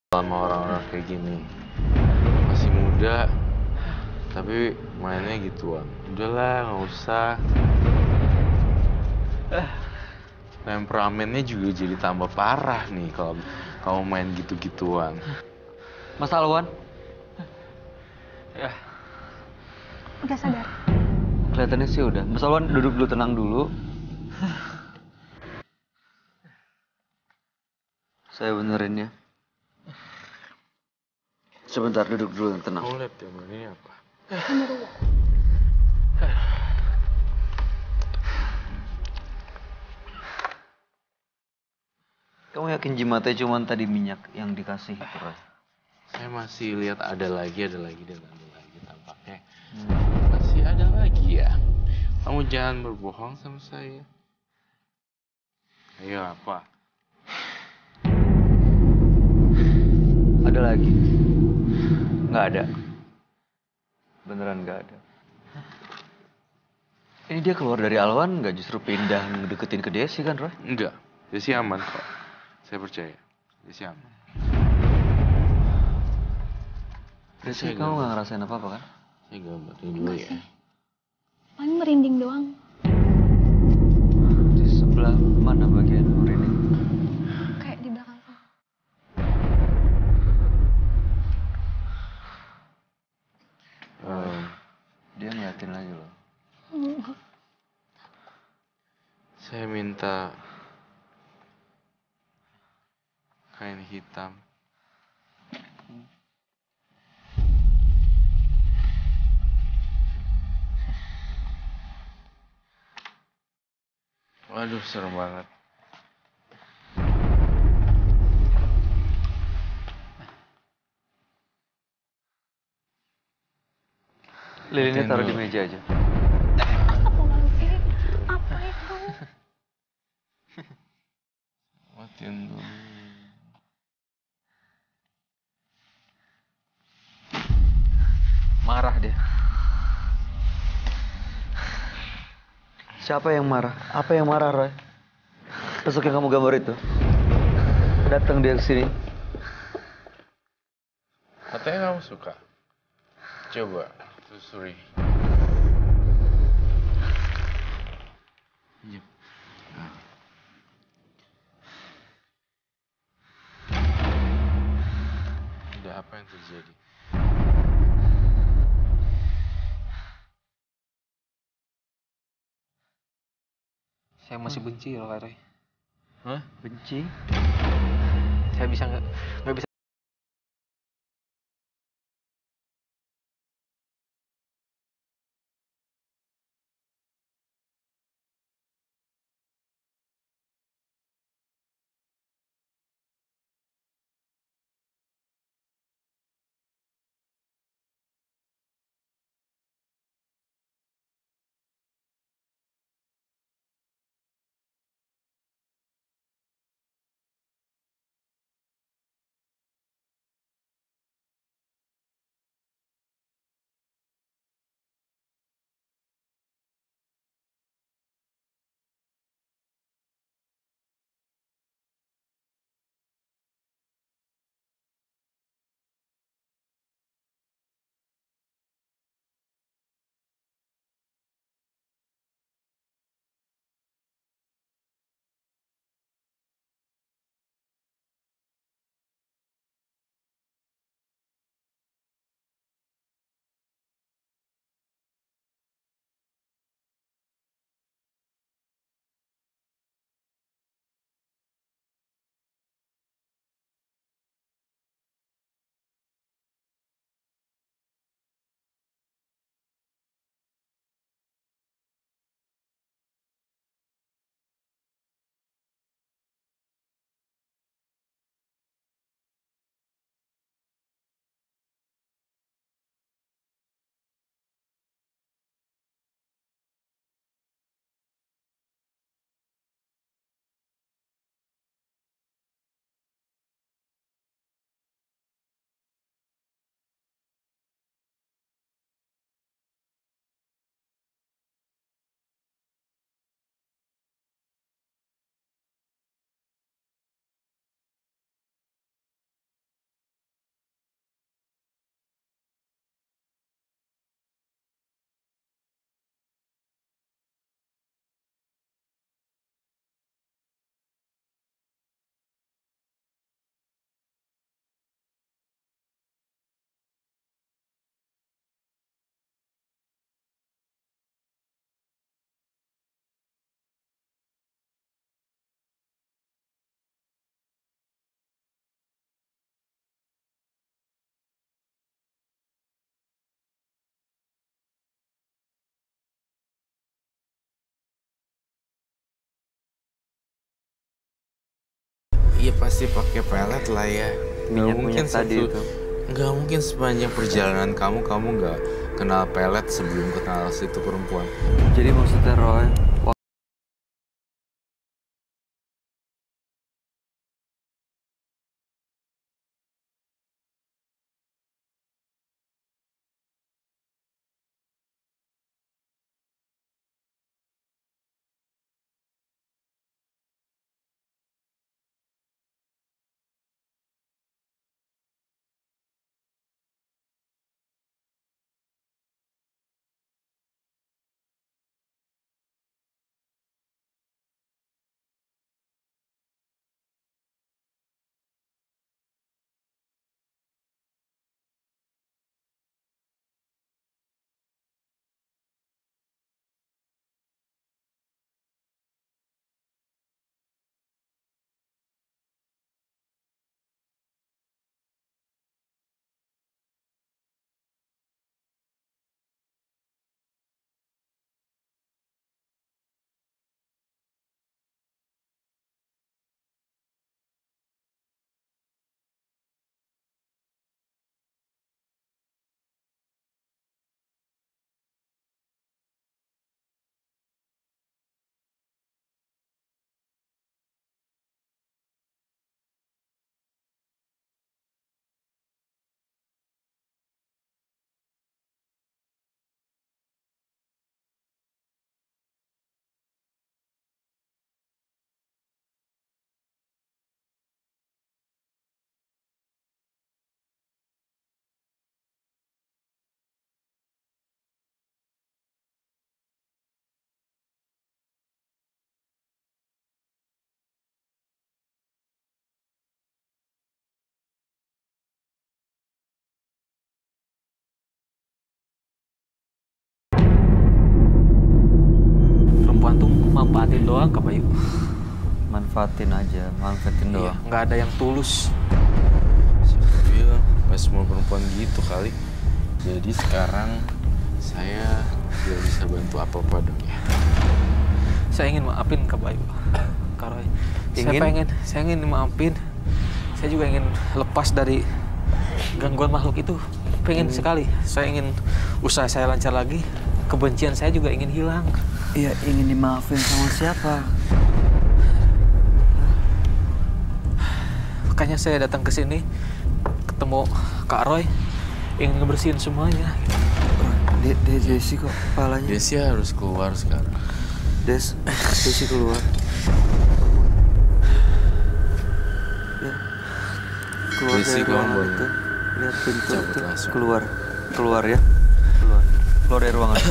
sama orang-orang kayak gini. Masih muda, tapi mainnya gituan. Udahlah, nggak usah. Temperamennya juga jadi tambah parah nih kalau kamu main gitu-gituan. Mas Alwan? Ya. Udah sadar. Kelihatannya sih udah. Mas Alwan duduk dulu, tenang dulu. Saya benerin ya. Sebentar, duduk dulu, tenang. Kamu lihat ya, ini apa? Kamu yakin jimatnya cuma tadi minyak yang dikasih itu, Roy? Saya masih lihat ada lagi dan ada lagi tampaknya. Masih ada lagi ya. Kamu jangan berbohong sama saya. Ayo apa? Ada lagi? Nggak ada. Beneran nggak ada. Ini dia keluar dari Alwan nggak justru pindah ngedeketin ke Desi kan, Roy? Enggak, Desi aman kok. Saya percaya. Desi aman. Desi, kamu nggak ngerasain apa-apa kan? Saya gambarin dulu ya. Paling merinding doang. Di sebelah mana bagian ini? Kayak di belakang kamu. Dia ngeliatin lagi loh. Saya minta kain hitam. Waduh, serem banget. Lilinnya taruh di meja aja. Astagfirullahaladzim. Apa itu? Matiin dulu. Marah dia. Siapa yang marah? Apa yang marah, Roy? Besok yang kamu gambar itu. Datang dia ke sini. Katanya kamu suka. Coba telusuri. Yep. Nah. Ada apa yang terjadi? Saya masih benci loh, Kak Roy. Hah? Benci? Saya bisa nggak bisa Ya pasti pakai pelet lah ya. Minyak-minyak tadi itu. Nggak mungkin sepanjang perjalanan kamu nggak kenal pelet sebelum kenal situ perempuan. Jadi maksudnya Roy, Perempuan tuh manfaatin doang Kak Bayu. manfaatin Iya, doang. nggak ada yang tulus. Siapa bilang pas semua perempuan gitu kali. Jadi sekarang saya tidak bisa bantu apa-apa dong ya. Saya ingin maafin Kak Bayu. Kak Roy. Saya ingin maafin. Saya juga ingin lepas dari gangguan makhluk itu. Pengen sekali. Saya ingin usaha saya lancar lagi. Kebencian saya juga ingin hilang. Iya, ingin dimaafin sama siapa? Makanya saya datang ke sini ketemu Kak Roy, ingin ngebersihin semuanya. Desi kok kepalanya. Desi harus keluar sekarang. Desi keluar. Ya. Keluar Desi dari ruangan keluar. itu. Lihat pintu Cabut itu. langsung. Keluar ya. Keluar dari ruangan.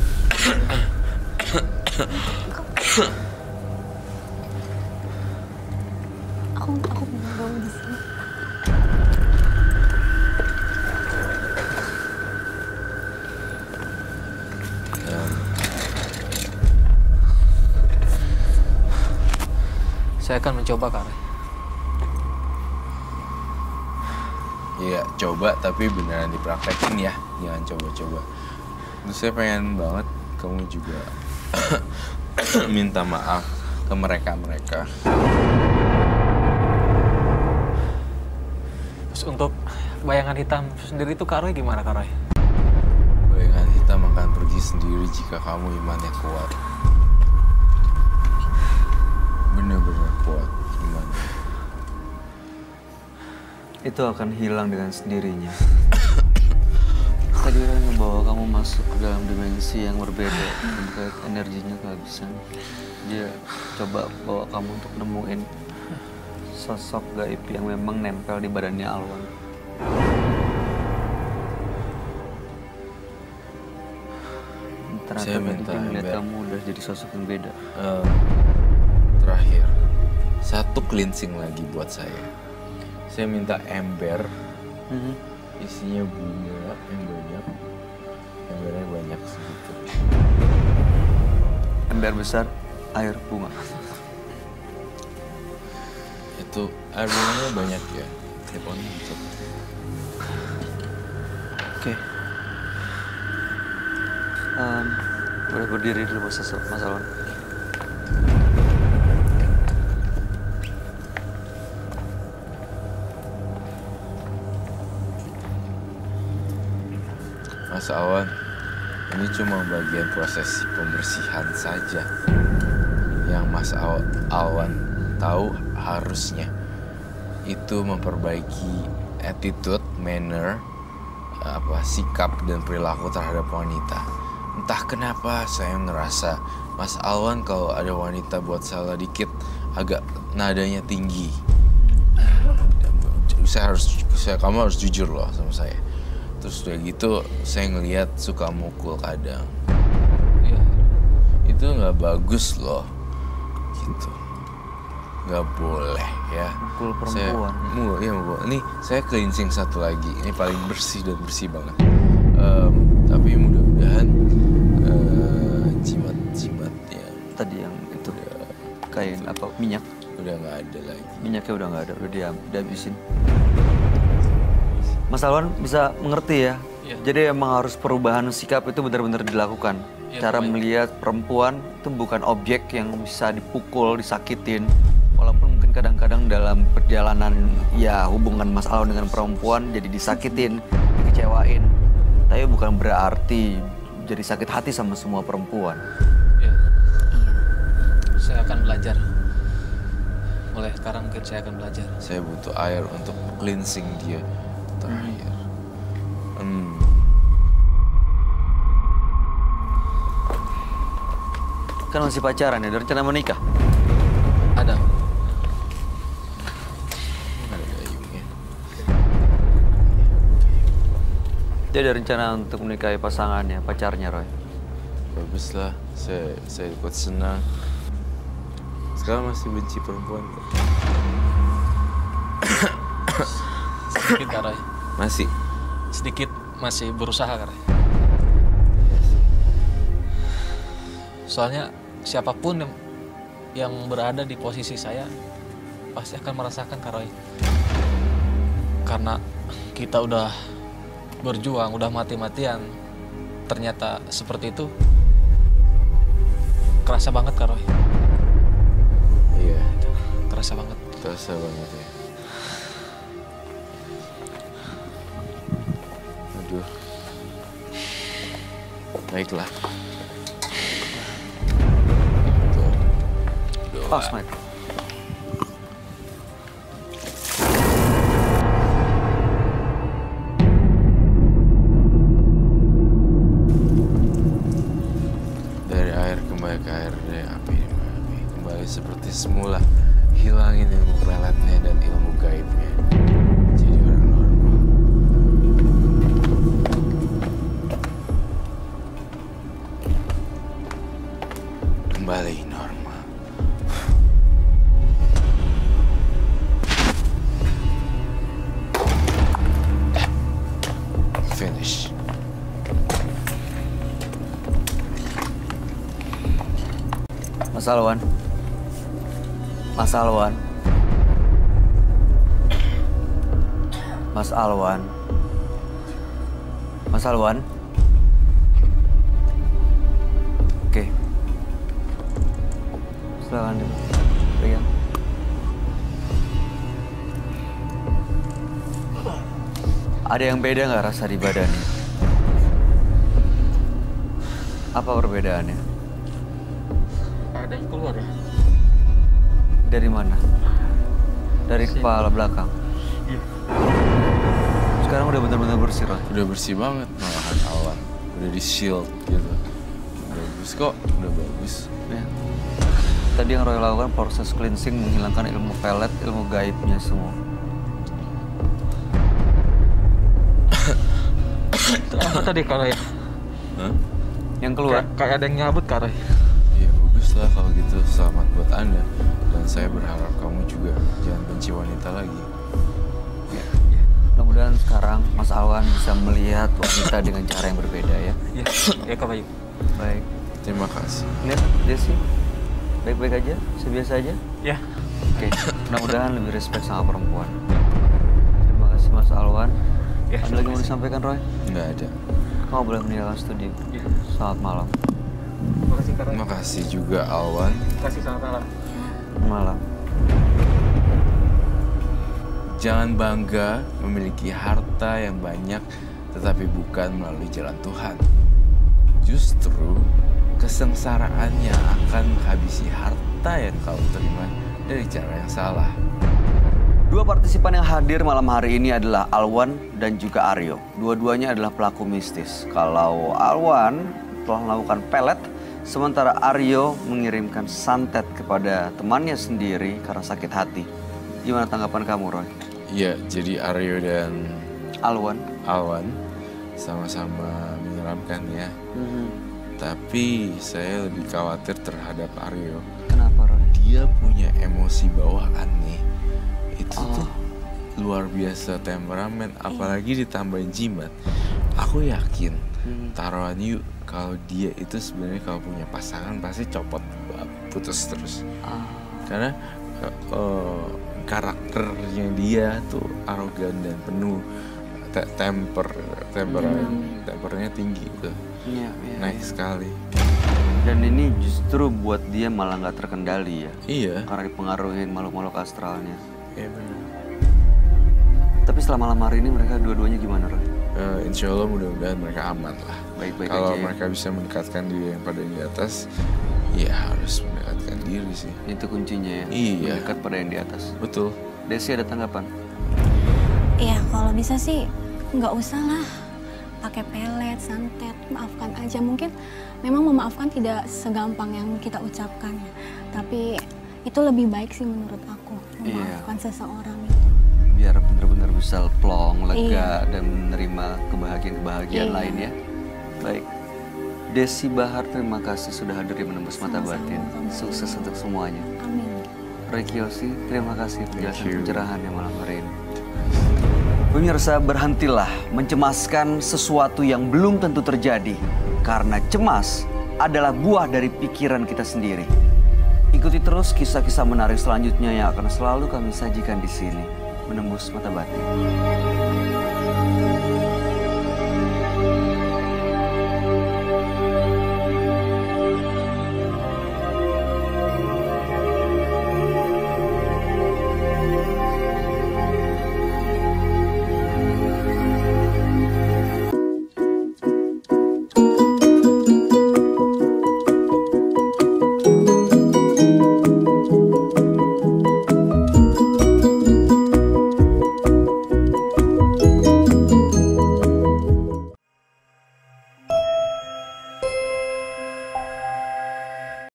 Aku mau gabung di sini. Saya akan mencoba Kak Roy. Iya, coba tapi beneran dipraktekin ya. Jangan coba-coba. Terus saya pengen banget kamu juga minta maaf ke mereka-mereka. Terus untuk bayangan hitam sendiri itu Kak Roy gimana Kak Roy? Bayangan hitam akan pergi sendiri jika kamu imannya kuat. Bener-bener kuat imannya. Itu akan hilang dengan sendirinya. Tadi orang ngebawa kamu masuk ke dalam dimensi yang berbeda, terkait energinya kehabisan. Dia coba bawa kamu untuk nemuin sosok gaib yang memang nempel di badannya Alwan. Ternyata Saya tadi minta dia ngeliat Ember. kamu udah jadi sosok yang beda. Terakhir, satu cleansing lagi buat saya. Saya minta ember, isinya bunga yang banyak. Embernya banyak segitu. Ember besar, air bunga. Itu air bunganya banyak ya. Teleponnya gitu. Oke. Boleh berdiri dulu Mas Alwan. Mas Awan, ini cuma bagian proses pembersihan saja. Yang Mas Awan tahu harusnya itu memperbaiki attitude, manner, sikap dan perilaku terhadap wanita. Entah kenapa saya ngerasa Mas Alwan kalau ada wanita buat salah dikit agak nadanya tinggi. Kamu harus jujur loh sama saya. Terus udah gitu saya ngelihat suka mukul kadang. Iya. Itu nggak bagus loh. Gitu. Nggak boleh ya. Mukul perempuan. Mukul. Ini saya cleansing satu lagi. Ini paling bersih dan bersih banget. Tapi mudah-mudahan jimat-jimatnya Tadi yang itu kain apa minyak. udah nggak ada lagi. Minyaknya udah nggak ada, udah dihabisin. Mas Alwan bisa mengerti ya. Iya. Jadi emang harus perubahan sikap itu benar-benar dilakukan. Iya, Cara baik. melihat perempuan itu bukan objek yang bisa dipukul, disakitin. Walaupun mungkin kadang-kadang dalam perjalanan ya hubungan Mas Alwan dengan perempuan jadi disakitin, dikecewain. Tapi bukan berarti jadi sakit hati sama semua perempuan. Iya. Saya akan belajar. Mulai sekarang mungkin saya akan belajar. Saya butuh air untuk cleansing dia terakhir. Kan masih pacaran ya, ada rencana menikah. Ada. Ada gayungnya. Dia ada rencana untuk menikahi pasangannya, pacarnya Roy. Bagus lah, saya ikut senang. Sekarang masih benci perempuan kok. Sedikit Kak Roy. Masih. Sedikit masih berusaha Kak Roy. Soalnya siapapun yang berada di posisi saya pasti akan merasakan Kak Roy. Karena kita udah berjuang, udah mati-matian. Ternyata seperti itu. Kerasa banget Kak Roy. Iya, Kerasa banget. terasa banget ya. Aduh. Baiklah. Tuh. Doa. Pas, Mike. Dari air kembali ke air, dari api kembali seperti semula. Hilangin ilmu peletnya dan ilmu gaibnya. Jadi orang normal. Kembali normal. Finish. Mas Alwan. Mas Alwan. Mas Alwan. Mas Alwan. Oke. Silakan pegang. Ada yang beda nggak rasa di badannya? Apa perbedaannya? Ada yang keluar ya? Dari mana? Dari kepala belakang. Iya. Sekarang udah benar-benar bersih, Roy. Udah bersih banget malahan awan. Udah di shield gitu. Bagus kok, udah bagus. Ya. Tadi yang Roy lakukan proses cleansing menghilangkan ilmu pelet, ilmu gaibnya semua. Apa tadi Kak Roy? Hah? Yang keluar? Kayak ada yang nyabut Kak Roy. Ya bagus lah kalau gitu. Selamat buat Anda. Dan saya berharap kamu juga jangan benci wanita lagi. Ya. Mudah-mudahan sekarang Mas Alwan bisa melihat wanita dengan cara yang berbeda ya. Iya, ya Kak Bayu. Baik. Terima kasih. Lihat, Desi. Baik-baik aja? Sebiasa aja? Ya. Oke. Mudah-mudahan lebih respect sama perempuan. Terima kasih Mas Alwan. Ya, Ada lagi mau disampaikan, Roy? Nggak ada. Kamu boleh meninggalkan studio. Iya. Selamat malam. Terima kasih Kak Roy. Terima kasih juga Alwan. Terima kasih selamat malam. Malam. Jangan bangga memiliki harta yang banyak tetapi bukan melalui jalan Tuhan. Justru kesengsaraannya akan menghabisi harta yang kau terima dari cara yang salah. Dua partisipan yang hadir malam hari ini adalah Alwan dan juga Aryo. Dua-duanya adalah pelaku mistis. Kalau Alwan telah melakukan pelet, sementara Aryo mengirimkan santet kepada temannya sendiri karena sakit hati. Gimana tanggapan kamu, Roy? Iya, jadi Aryo dan Alwan sama-sama menyeramkan ya. Tapi saya lebih khawatir terhadap Aryo. Kenapa, Roy? Dia punya emosi bawaan nih. Itu tuh luar biasa temperamen, apalagi ditambahin jimat. Aku yakin taruhan yuk kalau dia itu sebenarnya kalau punya pasangan pasti copot, putus terus. Karena karakternya dia tuh arogan dan penuh tempernya tinggi tuh. Iya. Naik sekali. Dan ini justru buat dia malah nggak terkendali ya. Iya. Karena dipengaruhi makhluk-makhluk astralnya. Iya benar. Tapi selama malam hari ini mereka dua-duanya gimana, Roy? Insya Allah mudah-mudahan mereka aman lah. Baik-baik Kalau aja ya. mereka bisa mendekatkan diri yang pada yang di atas, ya harus mendekatkan diri sih. Itu kuncinya ya. Iya. Mendekat pada yang di atas. Betul. Desi ada tanggapan? Iya, kalau bisa sih nggak usah lah pakai pelet, santet, maafkan aja. Mungkin memang memaafkan tidak segampang yang kita ucapkan ya. Tapi itu lebih baik sih menurut aku, memaafkan seseorang itu. Biar benar-benar bisa plong, lega, dan menerima kebahagiaan-kebahagiaan lain ya. Baik. Desi Bahar, terima kasih sudah hadir di Menembus Mata Batin. Sukses untuk semuanya. Amin. Roy Kiyoshi, terima kasih penjelasan pencerahannya malam hari ini. Pemirsa, berhentilah mencemaskan sesuatu yang belum tentu terjadi. Karena cemas adalah buah dari pikiran kita sendiri. Ikuti terus kisah-kisah menarik selanjutnya yang akan selalu kami sajikan di sini. Menembus Mata Batin.